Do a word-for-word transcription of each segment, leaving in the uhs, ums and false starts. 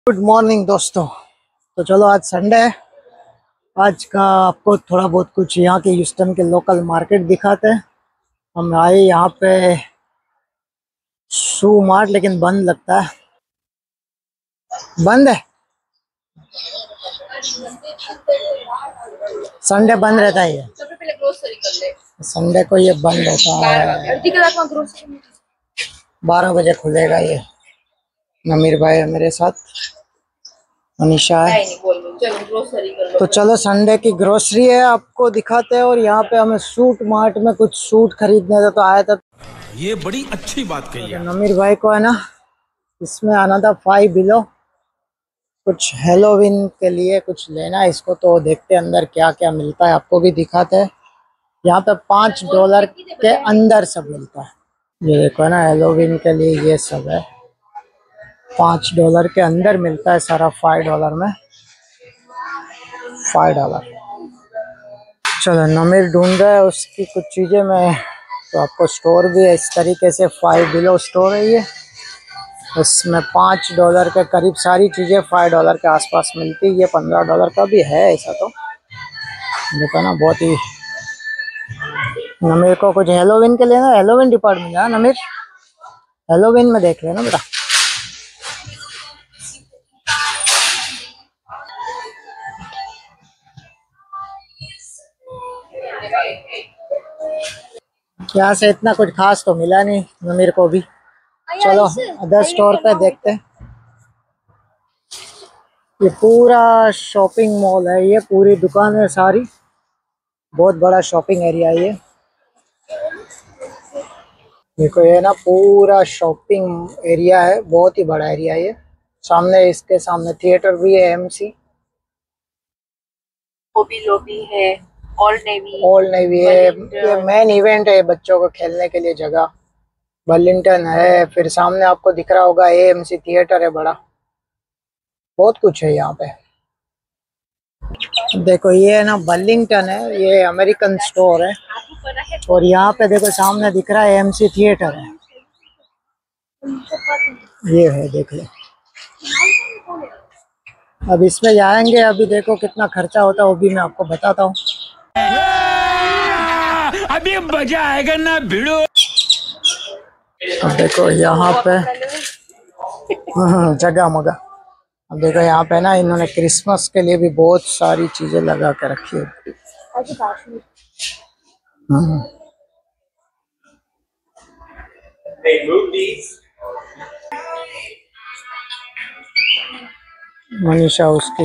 Good morning दोस्तों। तो चलो आज संडे है। आज का आपको थोड़ा बहुत कुछ यहाँ के ह्यूस्टन के लोकल मार्केट दिखाते हैं। हम आए यहाँ पे शू मार्ट, लेकिन बंद लगता है, बंद है। संडे बंद रहता है ये, संडे को ये बंद होता है। बारह बजे खुलेगा ये। नमीर भाई है मेरे साथ, मनीषा है। तो चलो संडे की ग्रोसरी है आपको दिखाते हैं। और यहाँ पे हमें सूट मार्ट में कुछ सूट खरीदने थे तो आया था। ये बड़ी अच्छी बात कही है। नमीर भाई को है ना, इसमें आना था फाइव बिलो, कुछ हेलोविन के लिए कुछ लेना है इसको। तो देखते हैं अंदर क्या क्या मिलता है, आपको भी दिखाते हैं। यहाँ पे पाँच डॉलर के अंदर सब मिलता है। ये देखो है ना, हेलोविन के लिए ये सब है। पाँच डॉलर के अंदर मिलता है सारा, फाइव डॉलर में, फाइव डॉलर। चलो नमीर ढूंढ रहा है उसकी कुछ चीज़ें में। तो आपको स्टोर भी है इस तरीके से, फाइव बिलो स्टोर है ये। इसमें पाँच डॉलर के करीब सारी चीज़ें फाइव डॉलर के आसपास मिलती है। ये पंद्रह डॉलर का भी है ऐसा। तो देखो ना, बहुत ही। नमीर को कुछ हेलोविन के लेना, हेलोविन डिपार्टमेंट है नमीर, हेलोविन में देख लेना बेटा। यहाँ से इतना कुछ खास तो मिला नहीं नमीर को भी। चलो अदर स्टोर पे देखते हैं। ये पूरा शॉपिंग मॉल है, ये पूरी दुकान है सारी, बहुत बड़ा शॉपिंग एरिया है ये। देखो ये ना पूरा शॉपिंग एरिया है, बहुत ही बड़ा एरिया है ये। सामने, इसके सामने थिएटर भी है, एमसी हॉबी लॉबी है, ओल्ड नेवी ओल्ड नेवी है। ये मेन इवेंट है बच्चों को खेलने के लिए जगह। बर्लिंगटन है, फिर सामने आपको दिख रहा होगा एएमसी थिएटर है बड़ा। बहुत कुछ है यहाँ पे। देखो ये है ना बर्लिंगटन है, ये अमेरिकन स्टोर है। और यहाँ पे देखो सामने दिख रहा है एएमसी थिएटर है, ये है देख लो। अब इसमें जाएंगे, अभी देखो कितना खर्चा होता है वो भी मैं आपको बताता हूँ। अभी मजा आएगा ना भिड़ो। अब देखो यहाँ पे जगह मगा। अब देखो यहाँ पे ना इन्होंने क्रिसमस के लिए भी बहुत सारी चीजें लगा के रखी है। मनीषा उसकी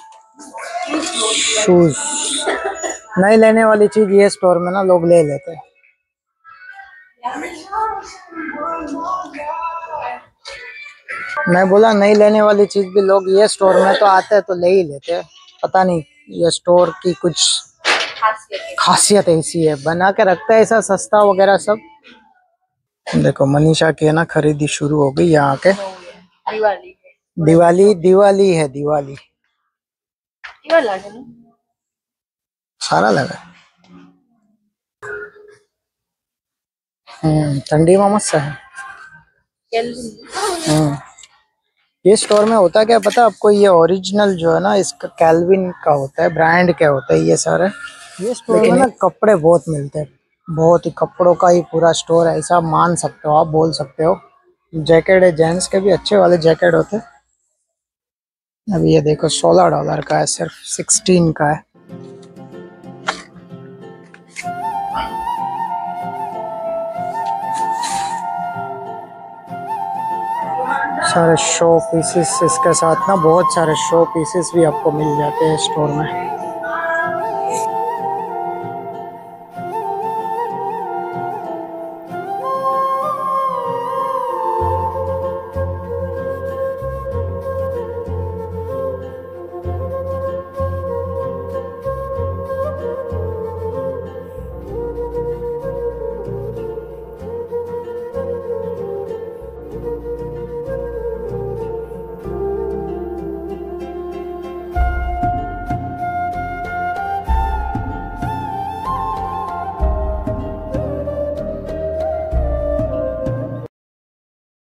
शूज नहीं लेने वाली चीज ये स्टोर में ना लोग ले लेते हैं। मैं बोला नहीं लेने वाली चीज भी लोग ये स्टोर में तो आते हैं तो ले ही लेते हैं। पता नहीं ये स्टोर की कुछ खासियत ऐसी है, बना के रखता है ऐसा सस्ता वगैरह सब। देखो मनीषा की है ना खरीदी शुरू हो गई यहाँ के। दिवाली दिवाली दिवाली है, दिवाली सारा लगा। हम्म ठंडी में मस्त है। हम्म ये स्टोर में होता क्या पता आपको, ये ओरिजिनल जो है ना इसका कैल्विन का होता है, ब्रांड क्या होता है ये सारे। ये स्टोर में ना कपड़े बहुत मिलते हैं, बहुत ही कपड़ों का ही पूरा स्टोर है, ऐसा मान सकते हो आप, बोल सकते हो। जैकेट है, जेंट्स के भी अच्छे वाले जैकेट होते हैं। अब ये देखो सोलह डॉलर का है, सिर्फ सिक्सटीन का है। सारे शो पीसेस इसके साथ ना, बहुत सारे शो पीसेस भी आपको मिल जाते हैं स्टोर में।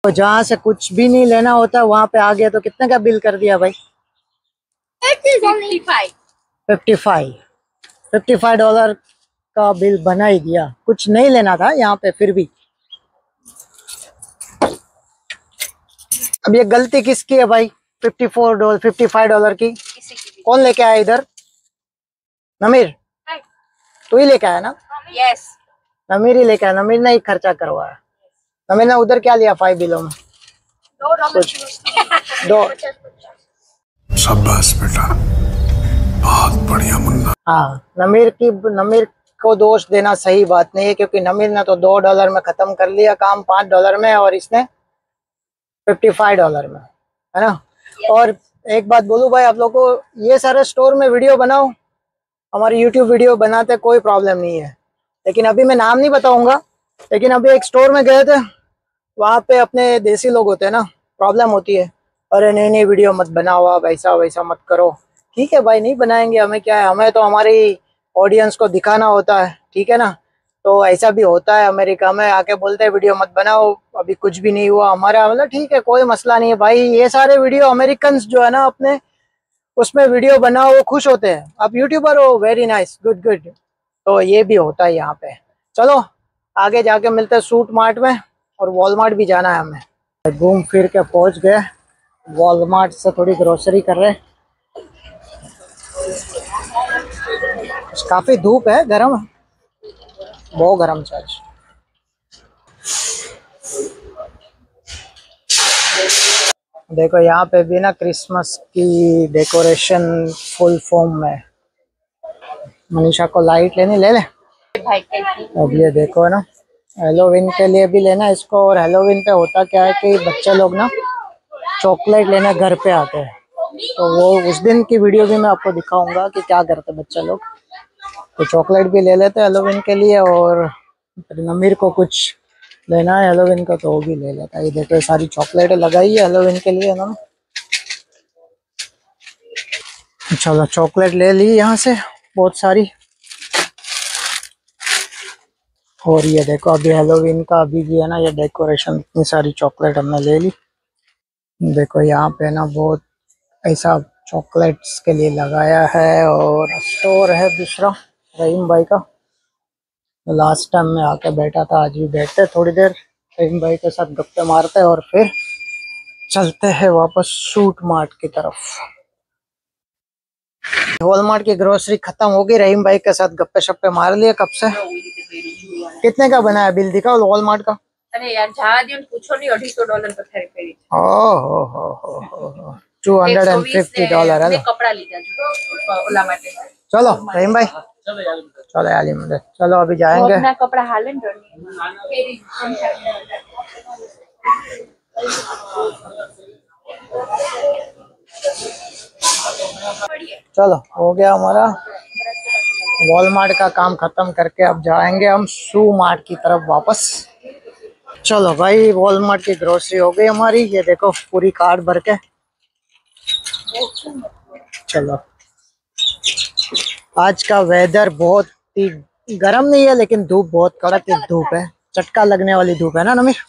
तो जहाँ से कुछ भी नहीं लेना होता वहां पे आ गया तो कितने का बिल कर दिया भाई? Fifty five. Fifty five fifty five dollar का बिल बना ही दिया। कुछ नहीं लेना था यहाँ पे फिर भी। अब ये गलती किसकी है भाई? Fifty four dollar fifty five dollar की किसी की भी। कौन लेके आया इधर? नमीर, तू ही लेके आया ना? यस। नमीर ही लेके आया, नमीर ने ही खर्चा करवाया। नमीर ने उधर क्या लिया फाइव बिलों में? दो डॉलर दो। शाबाश बेटा, बहुत बढ़िया मुन्ना। हाँ, नमीर की नमीर को दोष देना सही बात नहीं है, क्योंकि नमीर ने तो दो डॉलर में खत्म कर लिया काम, पांच डॉलर में, और इसने फिफ्टी फाइव डॉलर में, है ना? और एक बात बोलूं भाई आप लोगों को, ये सारे स्टोर में वीडियो बनाओ, हमारी यूट्यूब वीडियो बनाते कोई प्रॉब्लम नहीं है, लेकिन अभी मैं नाम नहीं बताऊंगा, लेकिन अभी एक स्टोर में गए थे, वहाँ पे अपने देसी लोग होते हैं ना, प्रॉब्लम होती है, अरे नहीं नहीं वीडियो मत बनाओ आप, ऐसा वैसा मत करो। ठीक है भाई, नहीं बनाएंगे, हमें क्या है, हमें तो हमारी ऑडियंस को दिखाना होता है, ठीक है ना? तो ऐसा भी होता है, अमेरिका में आके बोलते हैं वीडियो मत बनाओ, अभी कुछ भी नहीं हुआ हमारा, मतलब ठीक है, कोई मसला नहीं है भाई। ये सारे वीडियो अमेरिकन जो है ना अपने उसमें वीडियो बनाओ, वो खुश होते हैं, आप यूट्यूबर हो, वेरी नाइस, गुड गुड। तो ये भी होता है यहाँ पे। चलो आगे जाके मिलते हैं सूट मार्ट में, और वॉलमार्ट भी जाना है हमें। घूम फिर के पहुंच गए वॉलमार्ट से, थोड़ी ग्रोसरी कर रहे। काफी धूप है, गर्म है, बहुत गर्म चार्ज। देखो यहाँ पे भी ना क्रिसमस की डेकोरेशन फुल फॉर्म में। मनीषा को लाइट लेनी, ले ले भाई कैसी? अब। ये देखो ना, हेलोविन के लिए भी लेना है इसको। और हेलोविन पे होता क्या है कि बच्चे लोग ना चॉकलेट लेने घर पे आते हैं, तो वो उस दिन की वीडियो भी मैं आपको दिखाऊंगा कि क्या करते बच्चे लोग। तो चॉकलेट भी ले लेते हैं हेलोविन के लिए, और नमीर को कुछ लेना है हेलोविन का तो वो भी ले लेता है। ये देखो सारी चॉकलेटें लगाई है हेलोविन के लिए ना। चलो चॉकलेट ले ली यहाँ से बहुत सारी। और ये देखो अभी हेलोवीन का अभी भी है ना ये डेकोरेशन, इतनी सारी चॉकलेट हमने ले ली। देखो यहाँ पे ना बहुत ऐसा चॉकलेट्स के लिए लगाया है। और स्टोर है दूसरा रहीम भाई का, लास्ट टाइम में आके बैठा था, आज भी बैठते थोड़ी देर रहीम भाई के साथ गप्पे मारते और फिर चलते हैं वापस सूट मार्ट की तरफ। वॉलमार्ट की ग्रोसरी खत्म हो गई, रहीम भाई के साथ गप्पे शप्पे मार लिए कब से। कितने का बना है बिल दिखाओ वॉलमार्ट का। अरे यार जहाँ दियो पूछो नहीं, अढ़ी सौ डॉलर पर फेरी फेरी। ओहो हो हो हो two hundred and fifty dollar है। कपड़ा लीधा जो ओला माटे। चलो रहीम भाई, चलो याली मुझे, चलो अभी जाएंगे। ना कपड़ा हालन चलो हो गया हमारा वॉलमार्ट का काम खत्म करके अब जाएंगे हम शू मार्ट की तरफ वापस। चलो भाई वॉलमार्ट की ग्रोसरी हो गई हमारी, ये देखो पूरी कार्ट भर के। चलो आज का वेदर बहुत ही गर्म नहीं है, लेकिन धूप बहुत कड़क धूप है, चटका लगने वाली धूप है ना नमीर।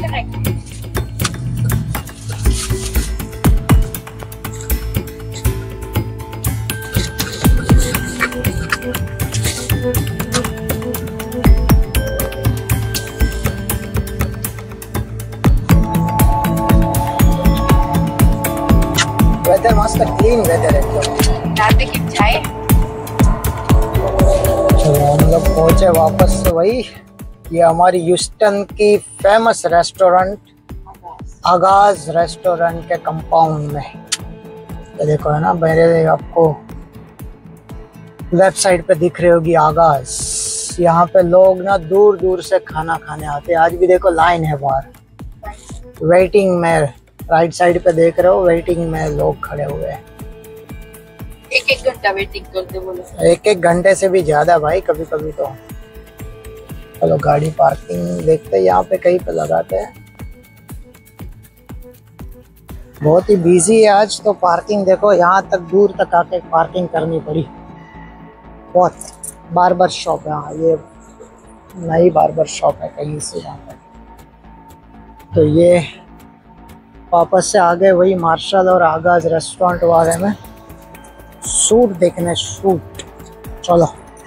वेदर मस्त क्लीन वेदर है एकदम। रात की चाय। चलो हम लोग पहुंचे वापस से वही, ये हमारी ह्यूस्टन की फेमस रेस्टोरेंट आगाज रेस्टोरेंट के कंपाउंड में। ये देखो है ना मेरे आपको लेफ्ट साइड पे दिख रही होगी आगाज। यहाँ पे लोग ना दूर दूर से खाना खाने आते हैं। आज भी देखो लाइन है बाहर वेटिंग में, राइट साइड पे देख रहे हो वेटिंग में लोग खड़े हुए हैं। एक एक घंटा वेटिंग करते बोलो। एक एक घंटे से भी ज्यादा भाई कभी कभी तो। चलो गाड़ी पार्किंग देखते हैं, यहाँ पे कहीं पे लगाते हैं। बहुत ही बिजी है आज तो, पार्किंग देखो यहाँ तक दूर तक आके पार्किंग करनी पड़ी। बहुत बार्बर शॉप है, हाँ ये नई बार्बर शॉप है कहीं से यहाँ पे। तो ये वापस से आ गए वही मार्शल और आगाज रेस्टोरेंट वाले में सूट देखने। सूट चलो,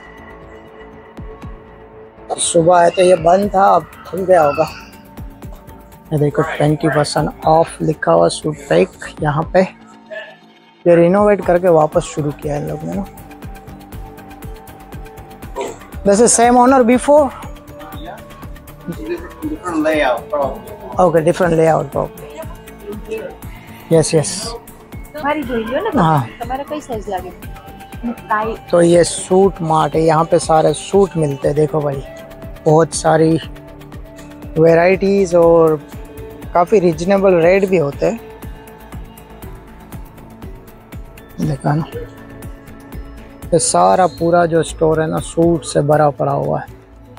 सुबह है तो ये बंद था, अब खुल गया होगा। ये देखो ट्वेंटी परसेंट ऑफ लिखा हुआ सूट पैक यहाँ पे। ये रिनोवेट करके वापस शुरू किया है इन लोगों ने ना। This is same owner before? different layout probably. Okay, different layout problem. Yes yes, મારી જોઈ લ્યો ને हाँ। તમારે કઈ સાઈઝ લાગે કાઈ तो ये सूट मार्ट है, यहाँ पे सारे सूट मिलते हैं। देखो भाई, बहुत सारी वैरायटीज और काफ़ी रिजनेबल रेट भी होते हैं। देखा ना, ये सारा पूरा जो स्टोर है ना सूट से भरा पड़ा हुआ है।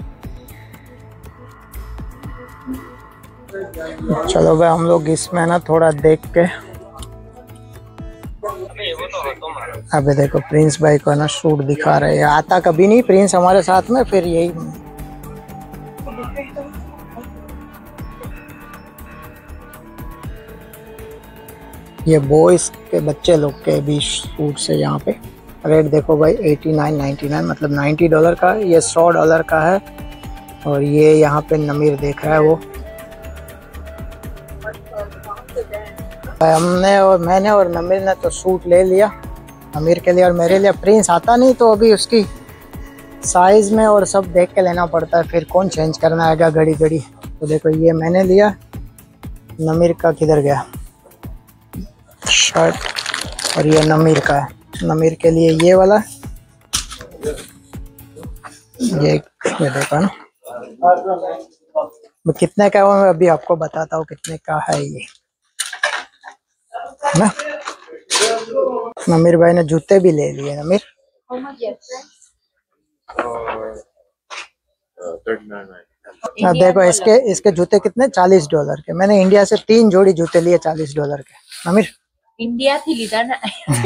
चलो भाई, हम लोग इसमें ना थोड़ा देख के। अबे देखो प्रिंस भाई को ना सूट दिखा रहे हैं। आता कभी नहीं प्रिंस हमारे साथ में, फिर यही। ये बॉयज के बच्चे लोग के भी सूट से यहाँ पे रेट देखो भाई, एटी नाइन नाइन्टी नाइन मतलब नाइन्टी डॉलर का। ये सौ डॉलर का है। और ये यहाँ पे नमीर देख रहा है वो। हमने और मैंने और नमीर ने तो सूट ले लिया, नमीर के लिए और मेरे लिए। प्रिंस आता नहीं तो अभी उसकी साइज में और सब देख के लेना पड़ता है, फिर कौन चेंज करना आएगा घड़ी घड़ी। तो देखो ये मैंने लिया, नमीर का किधर गया शर्ट, और ये नमीर का है। नमीर के लिए ये वाला, ये ये देखो ना कितने का है वो मैं अभी आपको बताता हूँ कितने का है ये ना। नमीर भाई ने जूते भी ले लिए। नमीर हाँ, देखो इसके इसके जूते कितने, चालीस डॉलर के। मैंने इंडिया से तीन जोड़ी जूते लिए चालीस डॉलर के। नमीर इंडिया थी लीधा ना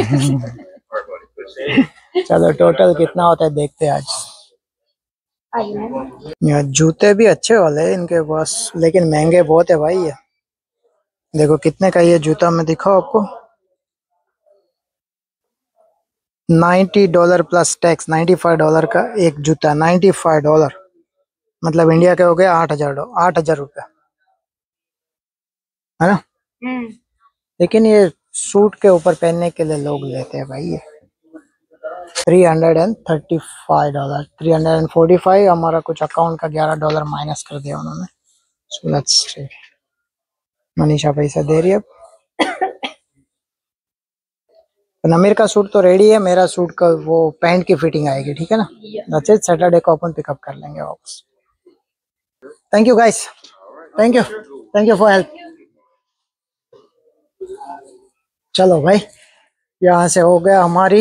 चलो टोटल कितना होता है देखते हैं आज। यार जूते भी अच्छे वाले हैं इनके पास, लेकिन महंगे बहुत है भाई ये। देखो कितने का ये जूता, मैं दिखाऊं आपको, ninety dollar plus tax. Ninety five dollar का एक जूता, नाइन्टी फाइव डॉलर मतलब इंडिया के हो गए आठ हजार आठ हजार रुपये है ना। लेकिन ये सूट के ऊपर पहनने के लिए लोग लेते हैं भाई ये। Three hundred and thirty five dollar three hundred and forty five हमारा कुछ अकाउंट का ग्यारह डॉलर माइनस कर दिया उन्होंने। सो लेट्स सी, मनीषा पैसा दे रही है। अब नमीर का सूट तो रेडी है, मेरा सूट का वो पैंट की फिटिंग आएगी, ठीक है ना। दैट्स इट, सैटरडे को अपन पिकअप कर लेंगे वापस। Thank you guys, thank you thank you for help. चलो भाई, यहाँ से हो गया हमारी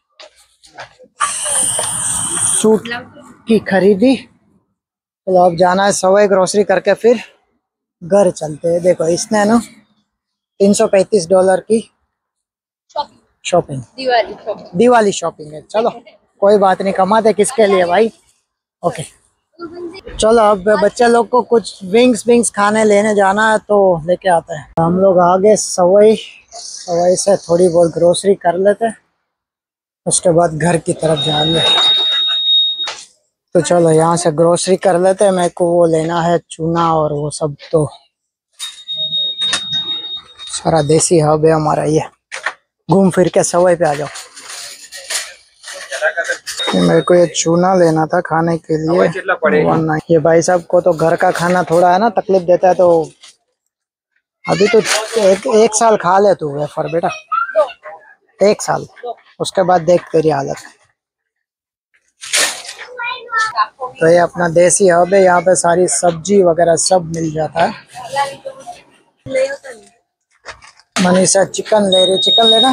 सूट की खरीदी। चलो अब जाना है सवाई ग्रोसरी करके फिर घर चलते हैं। देखो इसने ना तीन सौ पैंतीस डॉलर की shopping, Diwali shopping Diwali shopping है। चलो कोई बात नहीं, कमाते किसके लिए भाई। ओके चलो, अब बच्चे लोग को कुछ विंग्स विंग्स खाने लेने जाना है तो लेके आते हैं। हम लोग आगे सवाई सवाई से थोड़ी बहुत ग्रोसरी कर लेते हैं, उसके बाद घर की तरफ जाएंगे। तो चलो यहाँ से ग्रोसरी कर लेते हैं। मेरे को वो लेना है चूना और वो सब, तो सारा देसी हब है हमारा ये। घूम फिर के सवाई पे आ जाओ। मेरे को ये चूना लेना था खाने के लिए। ये भाई साहब को तो घर का खाना थोड़ा है ना तकलीफ देता है, तो अभी तो एक, एक साल खा ले तू वेफर बेटा, एक साल, उसके बाद देख तेरी हालत। तो ये अपना देसी हब है, यहाँ पे सारी सब्जी वगैरह सब मिल जाता है। मनीषा चिकन ले रही, चिकन लेना।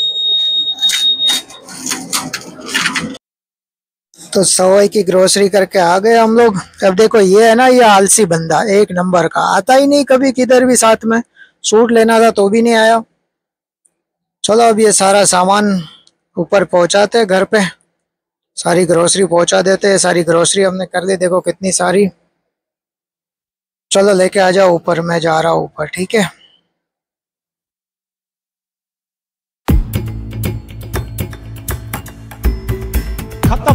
तो सवाई की ग्रोसरी करके आ गए हम लोग। अब देखो ये है ना, ये आलसी बंदा एक नंबर का, आता ही नहीं कभी किधर भी। साथ में सूट लेना था तो भी नहीं आया। चलो अब ये सारा सामान ऊपर पहुंचाते घर पे, सारी ग्रोसरी पहुंचा देते हैं। सारी ग्रोसरी हमने कर ली, देखो कितनी सारी। चलो लेके आ जाओ ऊपर, मैं जा रहा हूँ ऊपर, ठीक है। खत्म,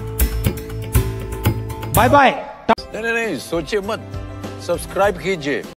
बाय बाय। नहीं नहीं नहीं, सोचिए मत, सब्सक्राइब कीजिए।